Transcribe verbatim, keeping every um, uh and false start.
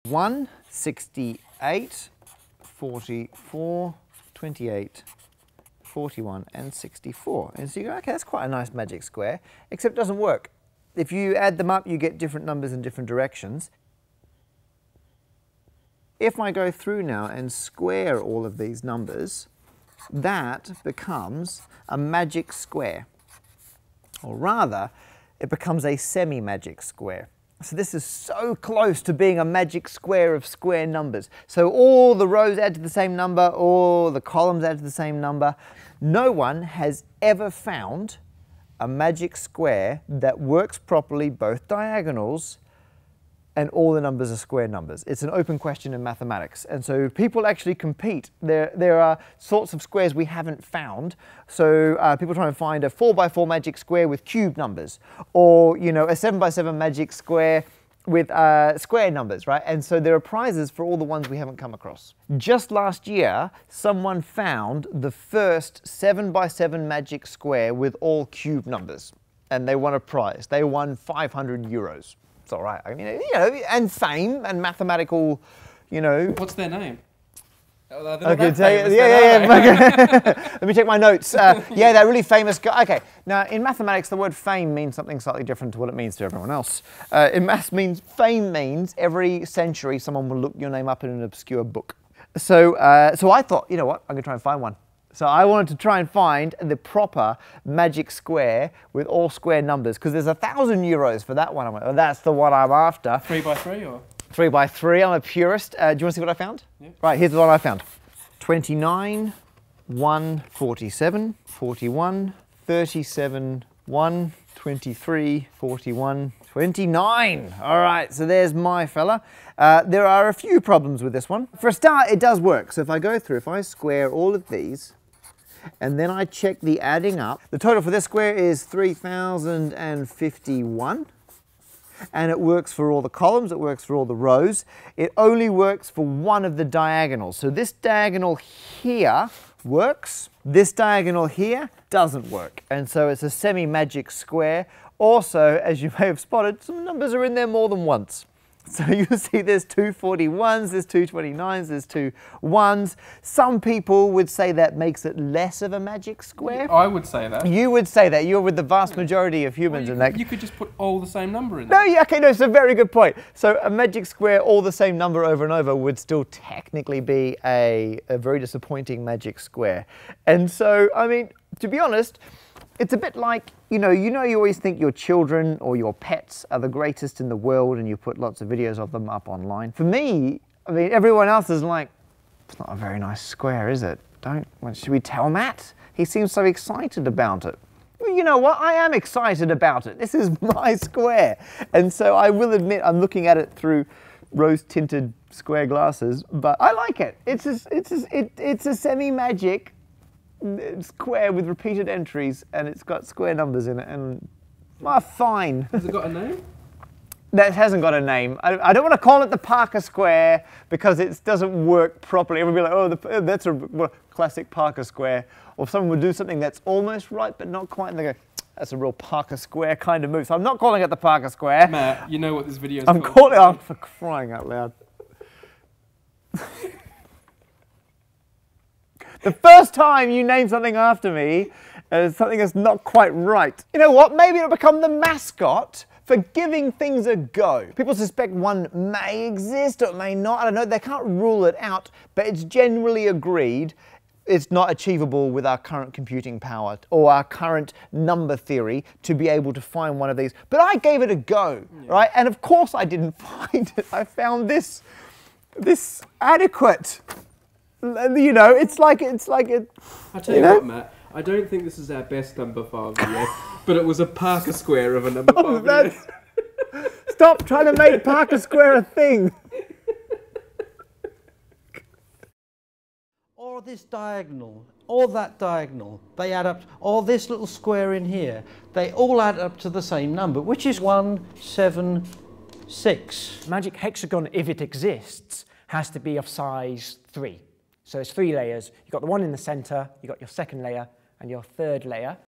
one, sixty-eight, forty-four, twenty-eight, forty-one, and sixty-four. And so you go, okay, that's quite a nice magic square, except it doesn't work. If you add them up, you get different numbers in different directions. If I go through now and square all of these numbers, that becomes a magic square. Or rather, it becomes a semi-magic square. So this is so close to being a magic square of square numbers. So all the rows add to the same number, all the columns add to the same number. No one has ever found a magic square that works properly, both diagonals, and all the numbers are square numbers. It's an open question in mathematics. And so people actually compete. There, there are sorts of squares we haven't found. So uh, people try and find a four by four magic square with cube numbers, or you know, a seven by seven magic square with uh, square numbers, right? And so there are prizes for all the ones we haven't come across. Just last year, someone found the first seven by seven magic square with all cube numbers, and they won a prize. They won five hundred euros. It's all right. I mean, you know, and fame and mathematical, you know. What's their name? Oh, I could tell you. Yeah, yeah, yeah. Let me check my notes. Uh, yeah, they're really famous guys. Okay. Now, in mathematics, the word fame means something slightly different to what it means to everyone else. Uh, in maths, means fame means every century someone will look your name up in an obscure book. So, uh, so I thought, you know what? I'm going to try and find one. So I wanted to try and find the proper magic square with all square numbers, because there's a thousand euros for that one. I went, oh, that's the one I'm after. Three by three or? Three by three, I'm a purist. Uh, do you want to see what I found? Yeah. Right, here's the one I found. twenty-nine, one, forty-seven, forty-one, thirty-seven, one, twenty-three, forty-one, twenty-nine. All right, so there's my fella. Uh, there are a few problems with this one. For a start, it does work. So if I go through, if I square all of these, and then I check the adding up, the total for this square is three thousand fifty-one. And it works for all the columns, it works for all the rows. It only works for one of the diagonals. So this diagonal here works. This diagonal here doesn't work. And so it's a semi-magic square. Also, as you may have spotted, some numbers are in there more than once. So you'll see there's two forty-ones, there's two twenty-nines, there's two ones. Some people would say that makes it less of a magic square. I would say that. You would say that. You're with the vast majority of humans well, you, in that. You could just put all the same number in No, there. yeah, okay, no, it's a very good point. So a magic square, all the same number over and over, would still technically be a, a very disappointing magic square. And so, I mean, to be honest, it's a bit like, you know, you know you always think your children or your pets are the greatest in the world and you put lots of videos of them up online. For me, I mean, everyone else is like, it's not a very nice square, is it? Don't, well, should we tell Matt? He seems so excited about it. Well, you know what? I am excited about it. This is my square. And so I will admit I'm looking at it through rose-tinted square glasses, but I like it. It's a, it's a, it, it's a semi-magic square with repeated entries, and it's got square numbers in it, and well, fine. Has it got a name? That hasn't got a name. I, I don't want to call it the Parker Square because it doesn't work properly. Everyone will be like, oh, the, that's a well, classic Parker Square. Or if someone would do something that's almost right but not quite, and they go, that's a real Parker Square kind of move. So I'm not calling it the Parker Square. Matt, you know what this video is I'm called. calling it, oh, for crying out loud. The first time you name something after me as something that's not quite right. You know what? Maybe it'll become the mascot for giving things a go. People suspect one may exist or it may not. I don't know. They can't rule it out, but it's generally agreed it's not achievable with our current computing power or our current number theory to be able to find one of these. But I gave it a go, yeah. Right? And of course I didn't find it. I found this, this adequate. You know, it's like it's like it. I tell you, you know? what, Matt. I don't think this is our best Numberphile video, but it was a Parker Square of a Numberphile oh, video. That's... Stop trying to make Parker Square a thing. Or this diagonal, or that diagonal, they add up. Or this little square in here, they all add up to the same number, which is one seven six. Magic hexagon, if it exists, has to be of size three. So it's three layers. You've got the one in the center, you've got your second layer, and your third layer.